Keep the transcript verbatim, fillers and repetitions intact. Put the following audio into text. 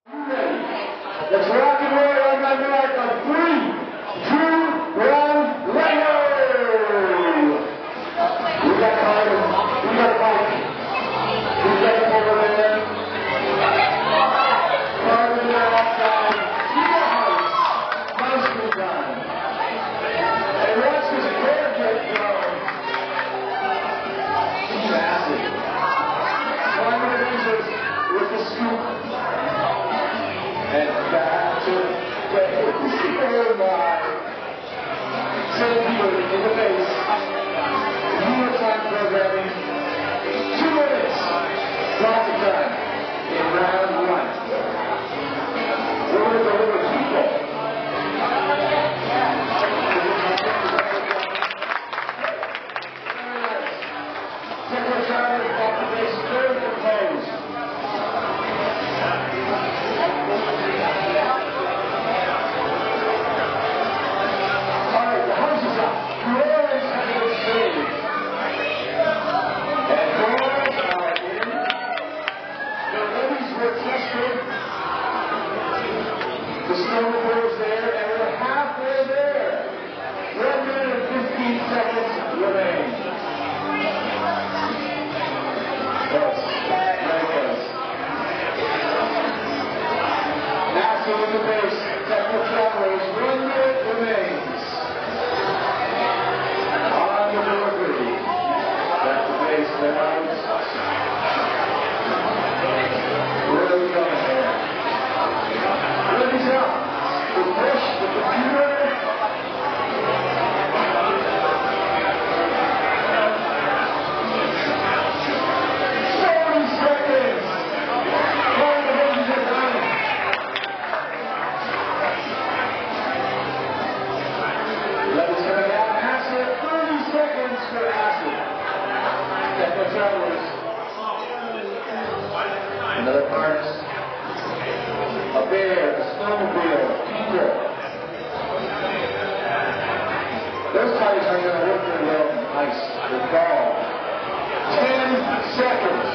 Let's rock and roll on my mark of three, two, one, let go! We got Carter, we got Mike, we got him over there. Carter on the outside, we got House, House is on. And watch this bear get thrown. Massive. Simon Rangers with the scoop. And back to the face. Oh my. Send Peter in the face. New York time programming. Two minutes. Lots of time in round one. We're going to deliver people. Technotravelers off the base, third composed. The snowboard's there, and we're halfway there. One minute and fifteen seconds remain. Yes, there it goes. NASA in the base, Technotravelers, one minute remains. On the delivery. That's the base, guys. Where are we going here? Ladies up, the push, the computer. forty seconds. All the ladies are done. Ladies coming out, acid, thirty seconds for acid. Technotravelers. Another harness. A bear, a snowmobile, people. Those tires aren't going to work very well in ice. They're ball. Ten seconds.